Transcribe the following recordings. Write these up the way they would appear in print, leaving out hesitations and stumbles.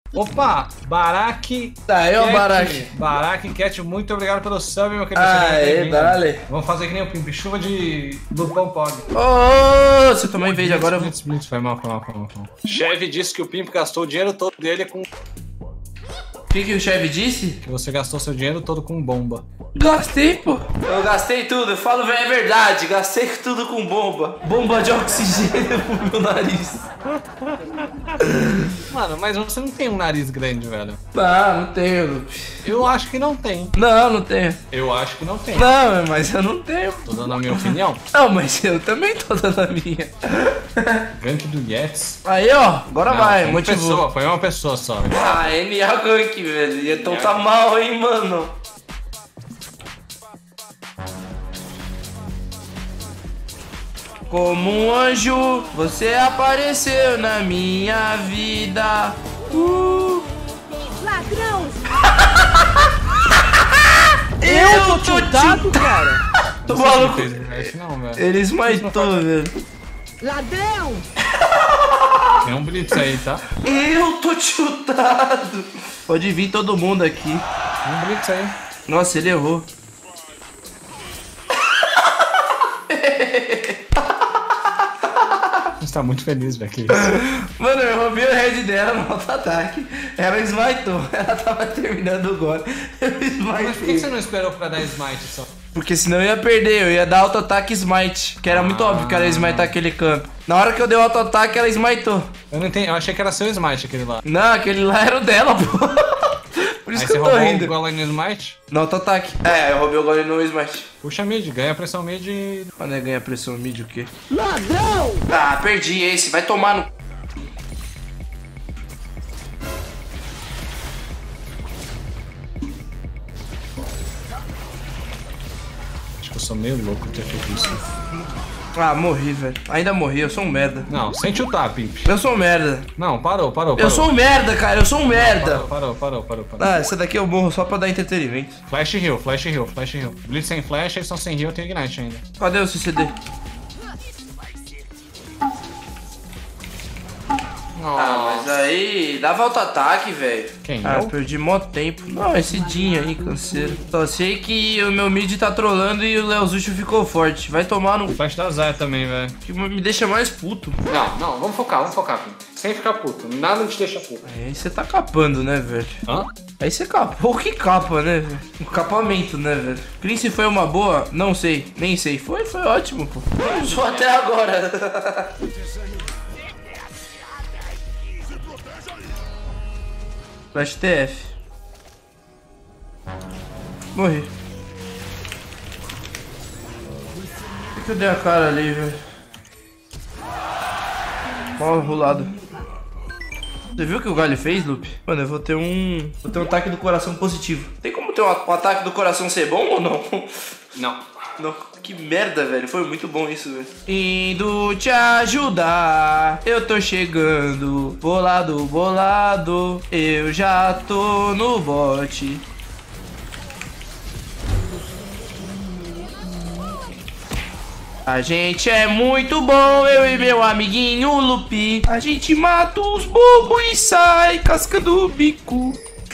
Opa, Barak. Tá aí, ó, Barak. Barak Cat, muito obrigado pelo sub, meu querido. Aê, dale. Vamos fazer que nem o Pimp, chuva de Lupão Pog. Ô, você tomou inveja agora. Blitz, foi mal. Cheve disse que o Pimp gastou o dinheiro todo dele com... O que o chefe disse? Que você gastou seu dinheiro todo com bomba. Gastei, pô. Eu gastei tudo, eu falo é verdade. Gastei tudo com bomba. Bomba de oxigênio pro meu nariz. Mano, mas você não tem um nariz grande, velho. Não tenho. Eu acho que não tem. Não tenho. Eu acho que não tem. Não, mas eu não tenho. Tô dando a minha opinião. Não, mas eu também tô dando a minha. Gank do Yetis. Aí, ó, agora vai, motivou. Foi uma pessoa só. Ah, NA gank, velho. Então tá mal, hein, mano. Como um anjo, você apareceu na minha vida. Ladrão! Eu tô tiltado, cara. O maluco. Não, velho. Ele esmaitou, velho. Ladrão! Tem um blitz aí, tá? Eu tô tiltado. Pode vir todo mundo aqui. Tem um blitz aí. Nossa, ele errou. Você tá muito feliz, velho. Mano, eu roubei o head dela no auto-ataque. Ela esmaitou. Ela tava terminando o gol. Eu esmaitei. Mas por que você não esperou pra dar smite só? Porque senão eu ia perder, eu ia dar auto-ataque smite. Que era muito óbvio que ela ia smitar aquele campo. Na hora que eu dei o auto-ataque, ela smitou. Eu não entendi, eu achei que era seu smite aquele lá. Não, aquele lá era o dela, pô. Por isso Aí que você eu tô roubou rindo. o golem no smite? No auto-ataque. É, eu roubei o gol no smite. Puxa mid, ganha pressão mid e... Quando é ganhar pressão mid o quê? Ladrão! Ah, perdi esse. Vai tomar no... Acho que eu sou meio louco de ter feito isso. Ah, morri, velho. Ainda morri, eu sou um merda. Não, sem chutar, Pimp. Eu sou um merda. Não, parou. Eu sou um merda, cara. Eu sou um merda. Parou. Ah, essa daqui eu morro só pra dar entretenimento. Flash heal. Blitz sem flash, eles estão sem heal, eu tenho ignite ainda. Cadê o CCD? Ah, mas aí dava auto-ataque, velho. Quem? Ah, Eu? perdi mó tempo. Não, esse Dinho aí, canseiro. Só sei que o meu mid tá trolando e o Leozucho ficou forte. Vai tomar no... Flash da Zaya também, velho. Que me deixa mais puto. Não, vamos focar, Pimp. Sem ficar puto, nada te deixa puto. Aí você tá capando, né, velho? Hã? Aí você capou que capa, né, velho? Um capamento, né, velho? Prince foi uma boa? Não sei, nem sei. Foi ótimo, pô. Só até agora. Flash TF. Morri. Por que eu dei a cara ali, velho? Mal rolado. Você viu o que o Galho fez, Lupe? Mano, eu vou ter um ataque do coração positivo. Tem como ter um ataque do coração ser bom ou não? Não. Que merda, velho. Foi muito bom isso, velho. Indo te ajudar, eu tô chegando. Bolado, eu já tô no bote. A gente é muito bom, eu e meu amiguinho Lupi. A gente mata os bobos e sai cascando o bico.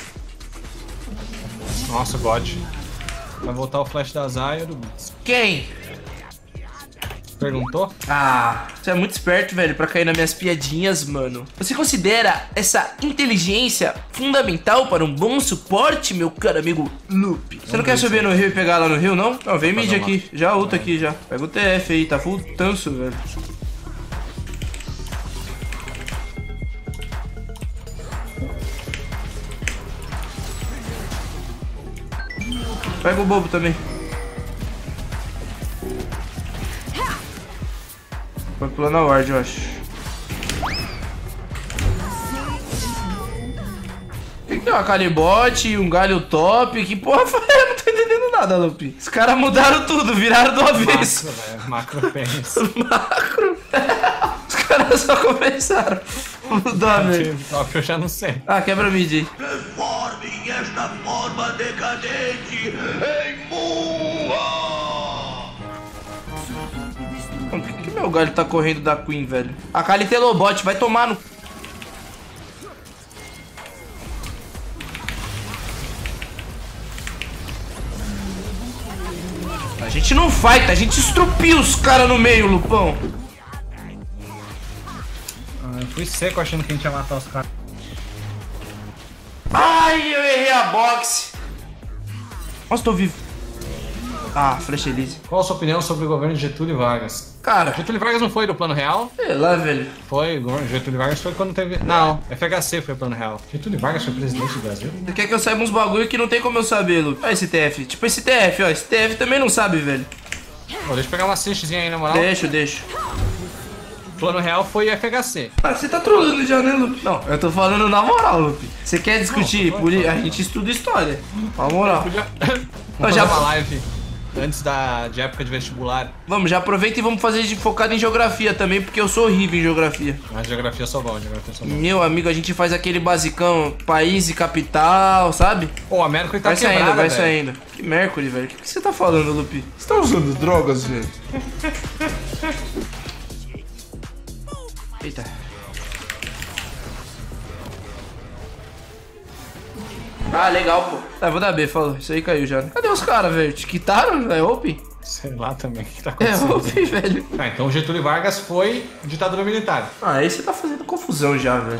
Nossa, God. Vai voltar o flash da Zaya do Blitz. Quem? Perguntou? Ah, você é muito esperto, velho, pra cair nas minhas piadinhas, mano. Você considera essa inteligência fundamental para um bom suporte, meu caro amigo Lupe? Você não quer subir no rio e pegar lá no rio, não? Não, vem mid aqui. Já ulta aqui, já. Pega o TF aí, tá full tanso, velho. Pega o bobo também. Vai pular na ward, eu acho. Tem que ter uma Calibot e um galho top. Que porra foi? Eu não tô entendendo nada, Lupi. Os caras mudaram tudo, viraram do avesso. Macro pens. Macro. Os caras só começaram a mudar, velho. Top eu já não sei. Ah, quebra mid aí. Transformem esta forma decadente em Mua! Por que meu galho tá correndo da Queen, velho? A Kali tem lobot, vai tomar no... gente não fight, a gente estrupia os caras no meio, Lupão. Eu fui seco achando que a gente ia matar os caras. Ai, eu errei a boxe. Nossa, tô vivo. Ah, Flecha Elise. Qual a sua opinião sobre o governo de Getúlio Vargas? Cara, Getúlio Vargas não foi do Plano Real? sei lá, velho. Foi, o governo de Getúlio Vargas foi quando teve... Não, FHC foi o Plano Real. Getúlio Vargas foi presidente do Brasil? Você quer que eu saiba uns bagulho que não tem como eu saber, Lu? Olha esse TF. Tipo esse TF, ó. Esse TF também não sabe, velho. Pô, deixa eu pegar uma assistzinha aí, na moral. Deixa. Plano Real foi FHC. Ah, você tá trolando já, né, Lupe? Não, eu tô falando na moral, Lupe. Você quer discutir? A gente estuda história. Na moral. Vamos fazer uma live antes de época de vestibular. Vamos, já aproveita e vamos fazer focado em geografia também, porque eu sou horrível em geografia. Mas geografia eu sou bom, Meu amigo, a gente faz aquele basicão, país e capital, sabe? Pô, a Mercury tá vai quebrada, saindo, vai velho. saindo. Que Mercury, velho? O que você tá falando, Lupe? Você tá usando drogas, velho? Eita. Ah, legal, pô. Tá, vou dar B, falou. Isso aí caiu já. Cadê os caras, velho? Te quitaram? É open? Sei lá também o que tá É acontecendo. open, velho. Ah, então o Getúlio Vargas foi ditadura militar. Ah, aí você tá fazendo confusão já, velho.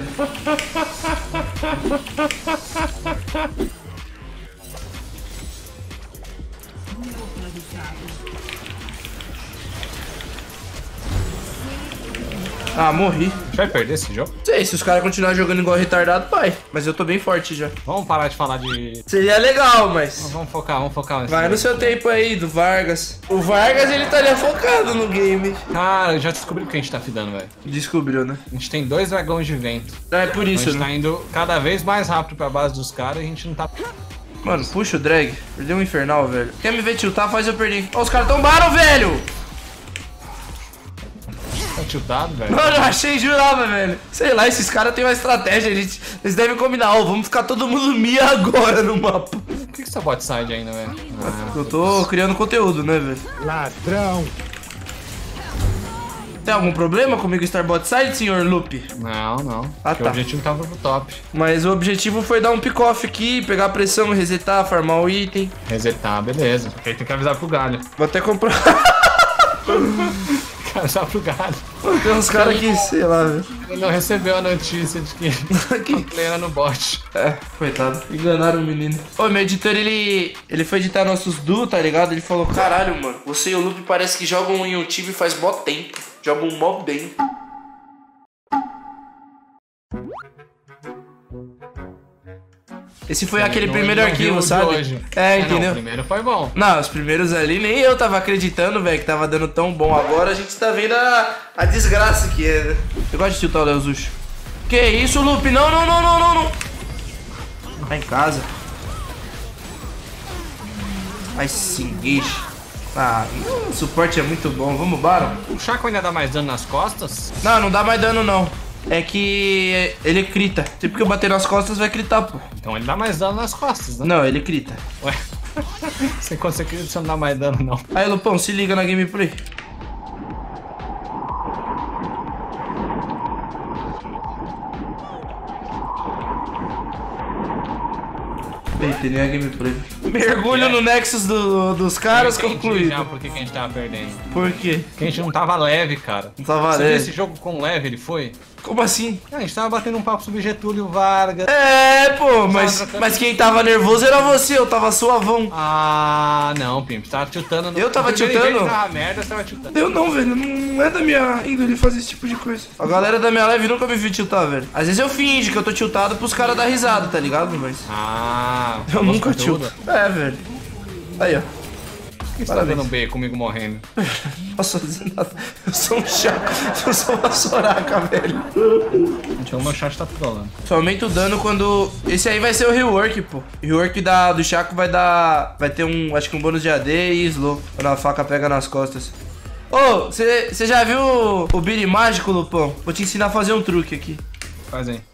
Ah, morri. A gente vai perder esse jogo? Sei, se os caras continuarem jogando igual retardado, pai. Mas eu tô bem forte já. Vamos parar de falar de... Seria legal, mas... Vamos focar nesse Vai no seu tempo aí, do Vargas. O Vargas, ele tá ali focado no game. Cara, eu já descobri o que a gente tá fidando, velho. Descobriu, né? A gente tem 2 dragões de vento. É por Então isso, a gente né? tá indo cada vez mais rápido pra base dos caras e a gente não tá... Mano, puxa o drag. Perdeu um infernal, velho. Quer me ver tiltar? Faz eu perder. Ó, os caras tombaram, velho! Tá tiltado, velho? Mano, eu achei, jurava, velho. Sei lá, esses caras têm uma estratégia, gente. Eles devem combinar, ó, vamos ficar todo mundo Mia agora no mapa. Por que você tá bot side ainda, velho? Eu tô criando conteúdo, né, velho? Ladrão. Tem algum problema comigo estar bot side, senhor Lupe? Não. Ah, Porque tá. o objetivo tava pro top. Mas o objetivo foi dar um pick-off aqui, pegar a pressão, resetar, farmar o item. Resetar, beleza. Porque aí tem que avisar pro galho. Vou até comprar. Avisar pro galho. Tem uns caras que, sei lá, velho. Ele não recebeu a notícia de que a play era no bot. É, coitado. Enganaram o menino. Ô, meu editor, ele foi editar nossos duos, tá ligado? Ele falou, caralho, mano, você e o Lupe parece que jogam em um time faz mó tempo. Jogam mó bem. Esse foi aquele primeiro arquivo, sabe? Hoje. É, entendeu? Não, o primeiro foi bom. Não, os primeiros ali nem eu tava acreditando, velho, que tava dando tão bom. Agora a gente tá vendo a desgraça que é, né? Eu gosto de tiltar o Leozucho. Que isso, Lupe? Não. Tá em casa. Ai, sim, guiche. Ah, o suporte é muito bom. Vamos, Baron? O Chaco ainda dá mais dano nas costas? Não dá mais dano, não. É que ele crita. Sempre que eu bater nas costas, vai critar, pô. Então ele dá mais dano nas costas, né? Não, ele crita. Ué, quando você crita, você não dá mais dano, não. Aí, Lupão, se liga na gameplay. Eita, nem a gameplay. Mergulho no Nexus dos caras, Eu entendi concluído. já por que a gente tava perdendo. Por quê? Porque a gente não tava leve, cara. Não tava Você viu leve. esse jogo com leve, ele foi? Como assim? A gente tava batendo um papo sobre Getúlio Vargas. É, pô, mas quem tava nervoso era você, eu tava suavão. Ah, não, Pimp, você tava tiltando. Eu tava No primeiro tiltando? dia que tava merda, você tava tiltando. Eu não, velho, não é da minha índole fazer esse tipo de coisa. A galera da minha live nunca me viu tiltar, velho. Às vezes eu finge que eu tô tiltado pros caras dar risada, tá ligado? Mas Ah, eu nunca tilto. tilto. É, velho. Aí, ó. Por que você tá Parabéns. dando B comigo morrendo? Não posso fazer nada. Eu sou um chaco. Eu sou uma soraca, velho. Gente, o meu chat tá trolando. Só aumenta o dano quando... Esse aí vai ser o rework, pô. O rework do Chaco vai dar... Vai ter um... Acho que um bônus de AD e slow. Quando a faca pega nas costas. Ô, você já viu o Beat mágico, Lupão? Vou te ensinar a fazer um truque aqui. Faz aí.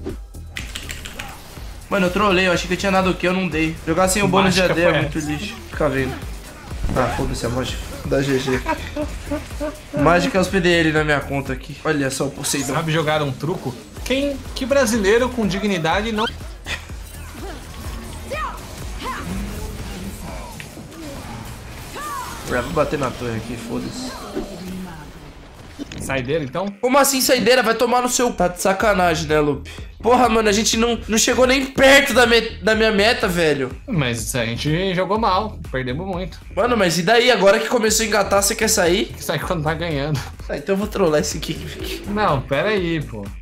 Mano, eu trolei. Eu achei que eu tinha dado o que eu não dei. Jogar sem o bônus de Mágica AD é foi muito lixo. Fica vendo. Ah, foda-se a mágica. Dá GG. Mágica eu hospedei ele na minha conta aqui. Olha só o Poseidon. Sabe jogar um truco? Que brasileiro com dignidade não... Já vou bater na torre aqui, foda-se. Saideira, então? Como assim saideira? Vai tomar no seu... Tá de sacanagem, né, Lupe? Porra, mano, a gente não chegou nem perto da minha meta, velho. Mas a gente jogou mal, perdemos muito. Mano, mas e daí? Agora que começou a engatar, você quer sair? Sai quando tá ganhando. Ah, então eu vou trollar esse aqui. Não, pera aí, pô.